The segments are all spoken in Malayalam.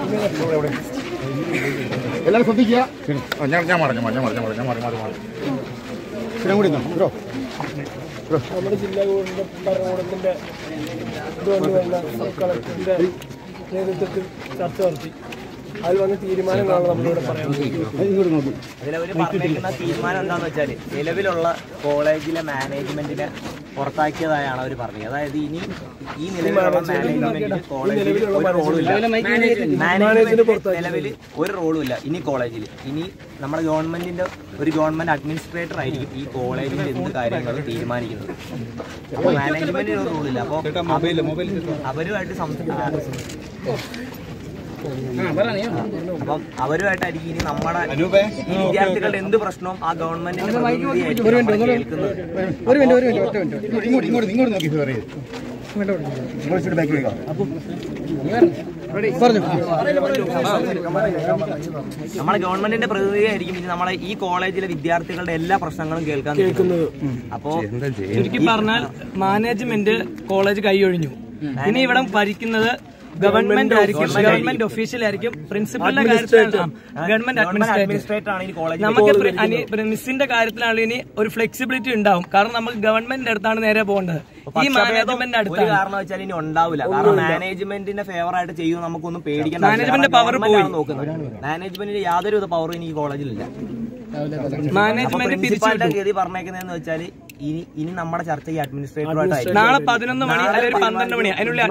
എല്ലാവരും ശ്രദ്ധിക്കുക. ഞാൻ മാറി നമ്മുടെ ജില്ലാ ഭരണകൂടത്തിന്റെ കളക്ടറിന്റെ നേതൃത്വത്തിൽ ചർച്ച നടത്തി. അതിൽ വന്ന തീരുമാനങ്ങളാണ് നമ്മളിവിടെ പറയുന്നത്. അതിലവർ പറഞ്ഞിരിക്കുന്ന തീരുമാനം എന്താണെന്ന് വെച്ചാൽ നിലവിലുള്ള കോളേജിലെ മാനേജ്മെന്റിനെ പുറത്താക്കിയതായാണ് അവർ പറഞ്ഞത്. അതായത് ഇനി ഈ നിലവിലുള്ള മാനേജ്മെന്റിന് കോളേജിൽ ഒരു റോളുമില്ല. നിലവിൽ ഒരു റോളുമില്ല ഇനി കോളേജിൽ. ഇനി നമ്മുടെ ഗവൺമെന്റിന്റെ ഒരു ഗവൺമെന്റ് അഡ്മിനിസ്ട്രേറ്റർ ആയിരിക്കും ഈ കോളേജിന്റെ എന്ത് കാര്യങ്ങളും തീരുമാനിക്കുന്നത്. അപ്പോൾ മാനേജ്മെന്റിന് ഒരു റോളില്ല. അപ്പോൾ അവരുമായിട്ട് അപ്പം അവരുമായിട്ടായിരിക്കും ഇനി നമ്മുടെ ഈ വിദ്യാർത്ഥികളുടെ എന്ത് പ്രശ്നവും ആ ഗവൺമെന്റിന്റെ കേൾക്കുന്നത്. നമ്മളെ ഗവൺമെന്റിന്റെ പ്രതിനിധിയായിരിക്കും ഇനി നമ്മളെ ഈ കോളേജിലെ വിദ്യാർത്ഥികളുടെ എല്ലാ പ്രശ്നങ്ങളും കേൾക്കുന്നത്. അപ്പോ ചുരുക്കി പറഞ്ഞാൽ മാനേജ്മെന്റ് കോളേജ് കൈയൊഴിഞ്ഞു. ഇനി ഇവിടെ ഭരിക്കുന്നത് ഗവൺമെന്റ് ഒഫീഷ്യൽ ആയിരിക്കും. പ്രിൻസിപ്പലിന്റെ കാര്യത്തിലാണ് ഗവൺമെന്റ് അഡ്മിനിസ്ട്രേറ്റർ ആണ്. നമുക്ക് മിസ്സിന്റെ കാര്യത്തിലാണ് ഇനി ഒരു ഫ്ലെക്സിബിലിറ്റി ഉണ്ടാവും. കാരണം നമുക്ക് ഗവൺമെന്റിന്റെ അടുത്താണ് നേരെ പോകേണ്ടത്. ഈ മാനേജ്മെന്റിന്റെ അടുത്ത് കാരണം വെച്ചാൽ ഇനി ഉണ്ടാവില്ല. കാരണം മാനേജ്മെന്റിന്റെ ഫേവർ ആയിട്ട് ചെയ്യുന്ന നമുക്കൊന്നും പേടിക്കാൻ. മാനേജ്മെന്റ് പവർ പോയി. മാനേജ്മെന്റിന് യാതൊരുവിധ പവറും ഇനി ഈ കോളേജിലില്ല. മാനേജ്മെന്റ് ഗതി പറഞ്ഞേക്കുന്നതെന്ന് വെച്ചാൽ ഇനി നമ്മുടെ ചർച്ചയ്ക്ക് അഡ്മിനിസ്ട്രേറ്ററുമായിട്ട് നാളെ 11 മണി അല്ലെങ്കിൽ 12 മണി അതിനുള്ളിൽ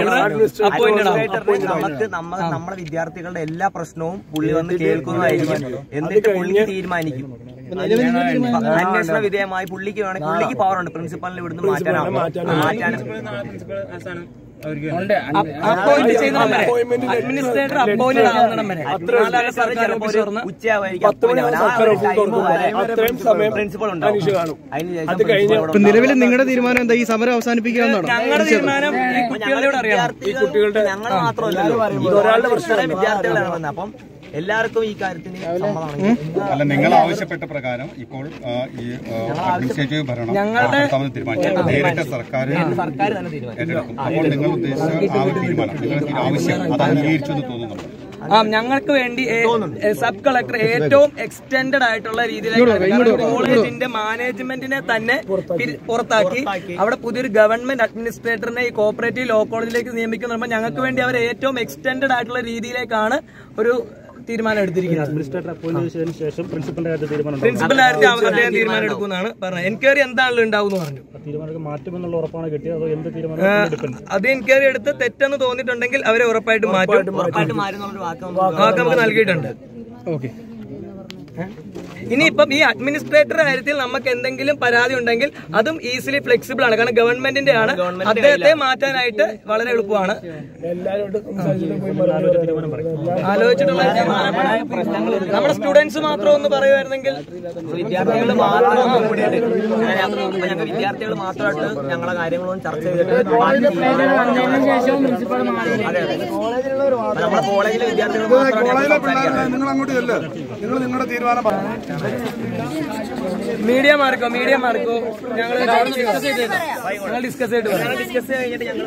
നമുക്ക് നമ്മുടെ വിദ്യാർത്ഥികളുടെ എല്ലാ പ്രശ്നവും പുള്ളി വന്ന് കേൾക്കുന്നതായിരിക്കും. എന്നിട്ട് പുള്ളിക്ക് തീരുമാനിക്കും. അന്വേഷണ വിധേയമായി പുള്ളിക്ക് വേണമെങ്കിൽ പുള്ളിക്ക് പവറുണ്ട് പ്രിൻസിപ്പലിനെ ഇവിടുന്ന് മാറ്റാനും അഡ്മിനിസ്ട്രേറ്റർ അപ്പോയിന്റഡ് ആവുന്നിടം വരെ പ്രിൻസിപ്പൾ ഉണ്ടാവും. നിലവിൽ നിങ്ങളുടെ തീരുമാനം എന്താ? ഈ സമരം അവസാനിപ്പിക്കാവുന്നതാണ് ഞങ്ങളുടെ തീരുമാനം. ഞങ്ങൾ മാത്രമല്ലല്ലോ, ഒരാളുടെ പ്രശ്നങ്ങളെ വിദ്യാർത്ഥികളാണ് വന്നത്. അപ്പം എല്ലാവർക്കും ഈ കാര്യത്തിന് അല്ല, നിങ്ങൾ ആവശ്യപ്പെട്ട പ്രകാരം ഇപ്പോൾ ഈ അഡ്മിനിസ്ട്രേറ്റീവ് ഭരണം തീരുമാനിച്ചു. നേരിട്ട് സർക്കാർ തന്നെ ഏറ്റെടുക്കും. അപ്പോൾ നിങ്ങൾ ഉദ്ദേശിച്ച ആ ഒരു തീരുമാനം നിങ്ങൾക്ക് ആവശ്യം അത് അംഗീകരിച്ചു എന്ന് തോന്നുന്നുണ്ട്? ഞങ്ങൾക്ക് വേണ്ടി സബ് കളക്ടർ ഏറ്റവും എക്സ്റ്റെൻഡഡ് ആയിട്ടുള്ള രീതിയിലേക്ക് കോളേജിന്റെ മാനേജ്മെന്റിനെ തന്നെ പുറത്താക്കി അവിടെ പുതിയൊരു ഗവൺമെന്റ് അഡ്മിനിസ്ട്രേറ്ററിനെ ഈ കോപ്പറേറ്റീവ് ലോ കോളേജിലേക്ക് നിയമിക്കുന്ന ഞങ്ങൾക്ക് വേണ്ടി അവർ ഏറ്റവും എക്സ്റ്റെൻഡഡ് ആയിട്ടുള്ള രീതിയിലേക്കാണ് ഒരു തീരുമാനം എടുത്തിരിക്കുന്നത്. പ്രിൻസിപ്പലിന്റെ കാര്യത്തിൽ അദ്ദേഹം തീരുമാനം എടുക്കുമെന്നാണ് പറഞ്ഞത്. എൻക്വയറി എന്താണല്ലോ ഉണ്ടാവും പറഞ്ഞു. അത് എൻക്വയറി എടുത്ത് തെറ്റെന്ന് തോന്നിയിട്ടുണ്ടെങ്കിൽ അവരെ ഉറപ്പായിട്ടും മാറ്റും. വാക്ക് നമുക്ക് നൽകിയിട്ടുണ്ട്. ഇനിയിപ്പം ഈ അഡ്മിനിസ്ട്രേറ്റർ കാര്യത്തിൽ നമുക്ക് എന്തെങ്കിലും പരാതി ഉണ്ടെങ്കിൽ അതും ഈസിലി ഫ്ലെക്സിബിൾ ആണ്. കാരണം ഗവൺമെന്റിന്റെ ആണ്. അദ്ദേഹത്തെ മാറ്റാനായിട്ട് വളരെ എളുപ്പമാണ്. ആലോചിച്ചിട്ടുള്ള നമ്മുടെ സ്റ്റുഡൻസ് മാത്രം ഒന്ന് പറയുമായിരുന്നെങ്കിൽ. വിദ്യാർത്ഥികൾ മാത്രമായിട്ട് ഞങ്ങളെ കാര്യങ്ങളൊന്നും ചർച്ച ചെയ്തിട്ട് നമ്മുടെ കോളേജിലെ വിദ്യാർത്ഥികൾ മീഡിയ മാർക്കോ ഞങ്ങൾ ഡിസ്കസ് ചെയ്തിട്ട്